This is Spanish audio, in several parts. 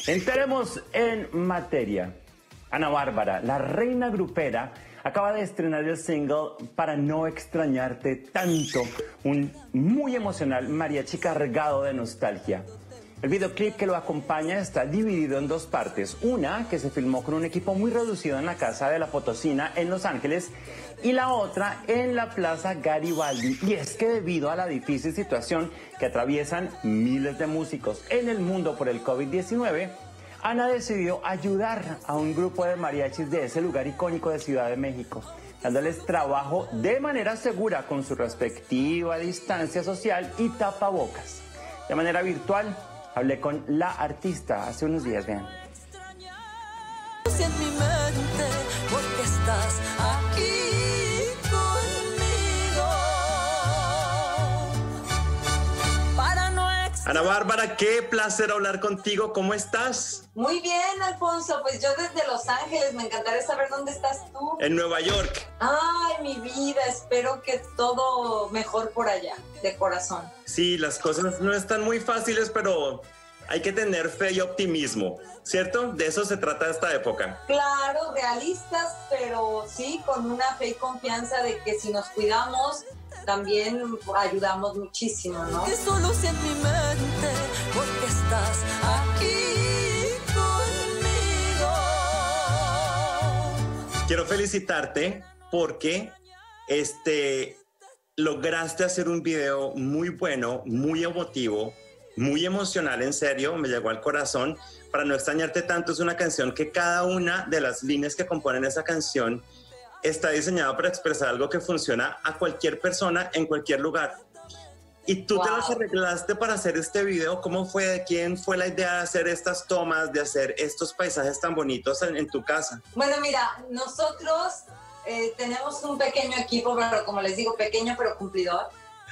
Entremos en materia. Ana Bárbara, la reina grupera, acaba de estrenar el single Para no extrañarte tanto, un muy emocional mariachi cargado de nostalgia. El videoclip que lo acompaña está dividido en dos partes. Una que se filmó con un equipo muy reducido en la casa de La Potosina en Los Ángeles y la otra en la Plaza Garibaldi. Y es que debido a la difícil situación que atraviesan miles de músicos en el mundo por el COVID-19, Ana decidió ayudar a un grupo de mariachis de ese lugar icónico de Ciudad de México, dándoles trabajo de manera segura con su respectiva distancia social y tapabocas. De manera virtual, hablé con la artista hace unos días, vean. En mi mente, porque estás aquí conmigo. Para no Ana Bárbara, qué placer hablar contigo. ¿Cómo estás? Muy bien, Alfonso. Pues yo desde Los Ángeles, me encantaría saber dónde estás tú. En Nueva York. Ay, mi vida, espero que todo mejor por allá, de corazón. Sí, las cosas no están muy fáciles, pero hay que tener fe y optimismo, ¿cierto? De eso se trata esta época. Claro, realistas, pero sí, con una fe y confianza de que si nos cuidamos, también ayudamos muchísimo, ¿no? Que solo sea en mi mente, porque estás aquí conmigo. Quiero felicitarte porque lograste hacer un video muy bueno, muy emotivo, muy emocional, en serio, me llegó al corazón. Para no extrañarte tanto, es una canción que cada una de las líneas que componen esa canción está diseñada para expresar algo que funciona a cualquier persona en cualquier lugar. Y tú te las arreglaste para hacer este video. ¿Cómo fue? ¿De quién fue la idea de hacer estas tomas, de hacer estos paisajes tan bonitos en tu casa? Bueno, mira, nosotros tenemos un pequeño equipo, pero como les digo, pequeño pero cumplidor.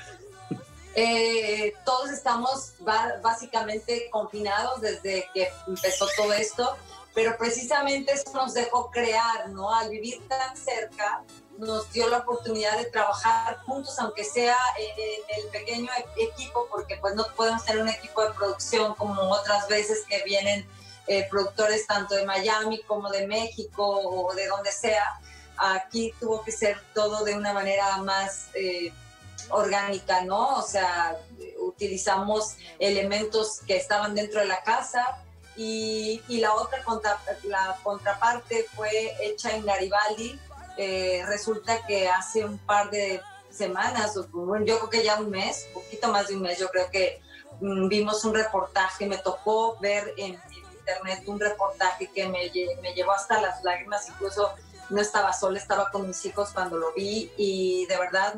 Todos estamos básicamente confinados desde que empezó todo esto, pero precisamente eso nos dejó crear, ¿no? Al vivir tan cerca, nos dio la oportunidad de trabajar juntos, aunque sea en el pequeño equipo, porque pues no podemos tener un equipo de producción como otras veces que vienen productores tanto de Miami como de México o de donde sea. Aquí tuvo que ser todo de una manera más orgánica, ¿no? O sea, utilizamos elementos que estaban dentro de la casa y la otra la contraparte fue hecha en Garibaldi. Resulta que hace un par de semanas, yo creo que ya un mes, poquito más de un mes, yo creo que vimos un reportaje, me tocó ver en internet un reportaje que me llevó hasta las lágrimas, incluso no estaba sola, estaba con mis hijos cuando lo vi y de verdad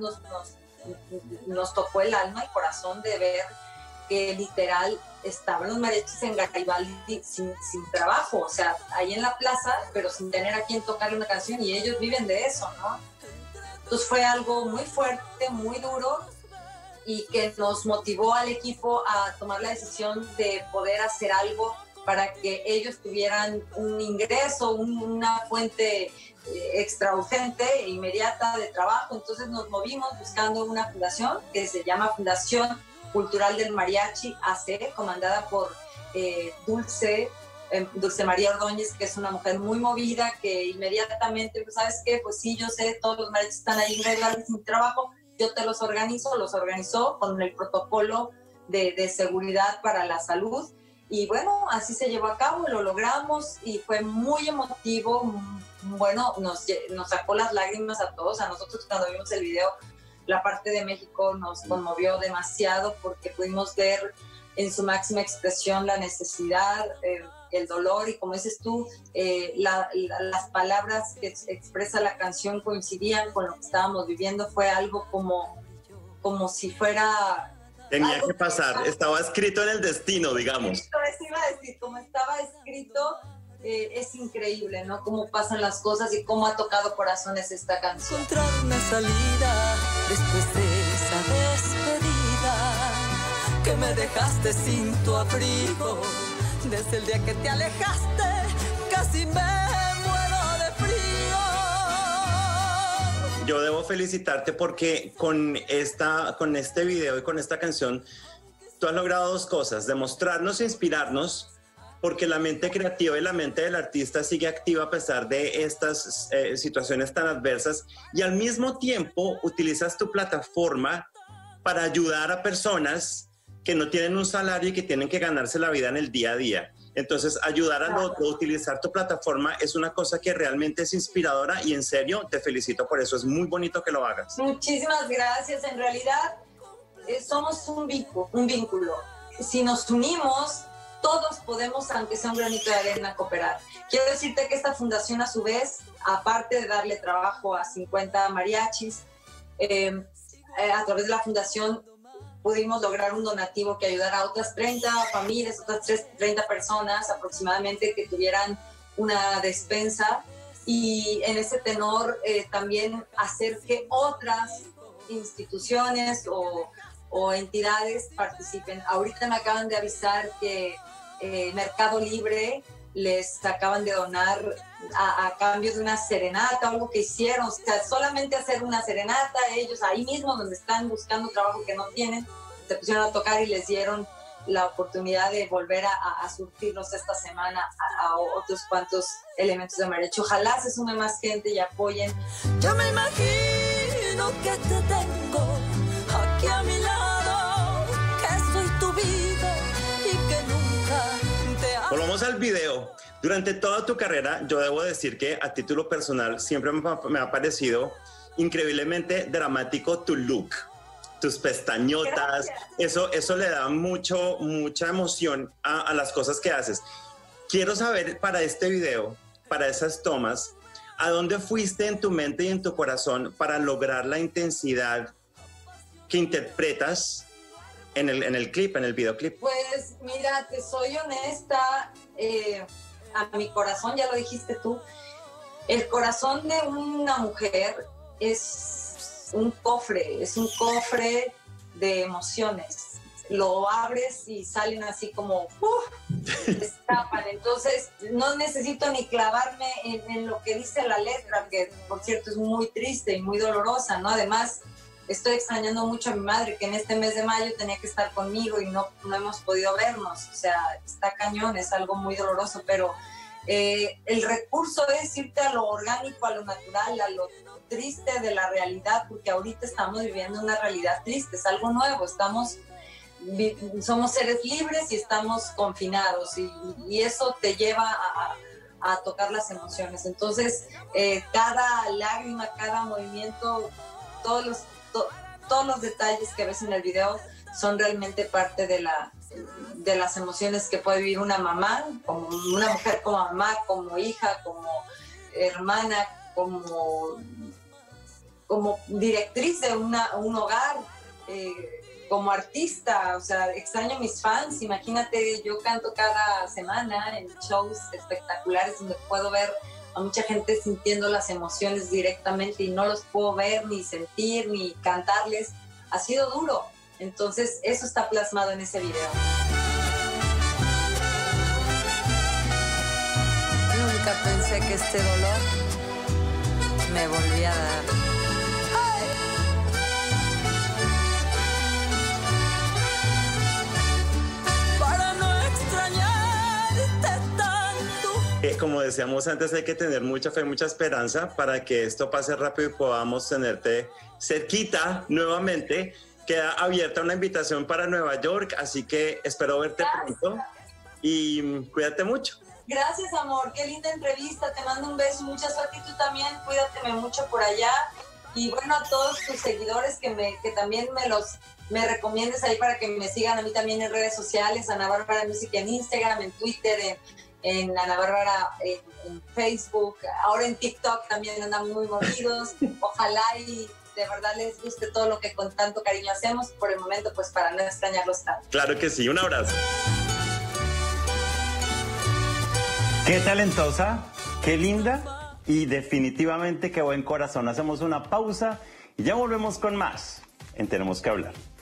nos tocó el alma, el corazón de ver que literal estaban los mariachis en Garibaldi sin trabajo, o sea, ahí en la plaza, pero sin tener a quien tocar una canción y ellos viven de eso, ¿no? Entonces fue algo muy fuerte, muy duro y que nos motivó al equipo a tomar la decisión de poder hacer algo para que ellos tuvieran un ingreso, una fuente extra urgente e inmediata de trabajo. Entonces nos movimos buscando una fundación que se llama Fundación Cultural del Mariachi AC, comandada por Dulce María Ordóñez, que es una mujer muy movida, que inmediatamente, pues, ¿sabes qué? Pues sí, yo sé, todos los mariachis están ahí en sin trabajo, yo te los organizó con el protocolo de seguridad para la salud. Y bueno, así se llevó a cabo, lo logramos y fue muy emotivo. Bueno, nos sacó las lágrimas a todos. A nosotros cuando vimos el video, la parte de México nos conmovió demasiado porque pudimos ver en su máxima expresión la necesidad, el dolor y como dices tú, las palabras que expresa la canción coincidían con lo que estábamos viviendo. Fue algo como si fuera... Tenía que pasar, estaba escrito en el destino, digamos. Eso iba a decir, como estaba escrito, es increíble, ¿no? Cómo pasan las cosas y cómo ha tocado corazones esta canción. Encontrar una salida después de esa despedida que me dejaste sin tu abrigo. Desde el día que te alejaste, casi me muero de frío. Yo debo felicitarte porque con este video y con esta canción tú has logrado dos cosas: demostrarnos e inspirarnos porque la mente creativa y la mente del artista sigue activa a pesar de estas situaciones tan adversas, y al mismo tiempo utilizas tu plataforma para ayudar a personas que no tienen un salario y que tienen que ganarse la vida en el día a día. Entonces, ayudar al otro, utilizar tu plataforma es una cosa que realmente es inspiradora, y en serio, te felicito por eso. Es muy bonito que lo hagas. Muchísimas gracias. En realidad, somos un vínculo. Si nos unimos, todos podemos, aunque sea un granito de arena, cooperar. Quiero decirte que esta fundación, a su vez, aparte de darle trabajo a 50 mariachis, a través de la fundación pudimos lograr un donativo que ayudara a otras 30 familias, otras 30 personas aproximadamente, que tuvieran una despensa, y en ese tenor también hacer que otras instituciones o entidades participen. Ahorita me acaban de avisar que Mercado Libre les acaban de donar a cambio de una serenata, algo que hicieron, o sea, solamente hacer una serenata, ellos ahí mismo donde están buscando trabajo que no tienen, se pusieron a tocar y les dieron la oportunidad de volver a surtirlos esta semana a otros cuantos elementos de mariachi. Ojalá se sume más gente y apoyen. Yo me imagino que te tengo aquí a mi lado, que soy tu vida y que nunca te amo. Volvamos al video. Durante toda tu carrera, yo debo decir que a título personal siempre me ha parecido increíblemente dramático tu look, tus pestañotas. Eso le da mucha emoción a las cosas que haces. Quiero saber, para este video, para esas tomas, ¿a dónde fuiste en tu mente y en tu corazón para lograr la intensidad que interpretas en el clip, en el videoclip? Pues mira, te soy honesta, a mi corazón, ya lo dijiste tú, el corazón de una mujer es un cofre de emociones. Lo abres y salen así como escapan. Entonces no necesito ni clavarme en lo que dice la letra, que por cierto es muy triste y muy dolorosa, ¿no? Además, estoy extrañando mucho a mi madre, que en este mes de mayo tenía que estar conmigo y no hemos podido vernos. O sea, está cañón, es algo muy doloroso, pero el recurso es irte a lo orgánico, a lo natural, a lo triste de la realidad, porque ahorita estamos viviendo una realidad triste, es algo nuevo, somos seres libres y estamos confinados, y eso te lleva a tocar las emociones. Entonces, cada lágrima, cada movimiento, todos los detalles que ves en el video son realmente parte de las emociones que puede vivir una mamá, como una mujer, como mamá, como hija, como hermana, como directriz de un hogar, como artista. O sea, extraño a mis fans. Imagínate, yo canto cada semana en shows espectaculares donde puedo ver a mucha gente sintiendo las emociones directamente y no los puedo ver, ni sentir, ni cantarles. Ha sido duro. Entonces, eso está plasmado en ese video. Nunca pensé que este dolor me volvía a dar. ¡Ay! Para no extrañarte tanto. Como decíamos antes, hay que tener mucha fe, mucha esperanza para que esto pase rápido y podamos tenerte cerquita nuevamente. Queda abierta una invitación para Nueva York, así que espero verte pronto y cuídate mucho. Gracias, amor, qué linda entrevista, te mando un beso, mucha suerte, y tú también, cuídateme mucho por allá. Y bueno, a todos tus seguidores que también me recomiendes ahí para que me sigan a mí también en redes sociales, Ana Bárbara Music en Instagram, en Twitter, en Ana Bárbara en Facebook, ahora en TikTok también andan muy movidos. Ojalá y de verdad les guste todo lo que con tanto cariño hacemos, por el momento pues para no extrañarlos tanto. Claro que sí, un abrazo. Qué talentosa, qué linda y definitivamente qué buen corazón. Hacemos una pausa y ya volvemos con más en Tenemos que Hablar.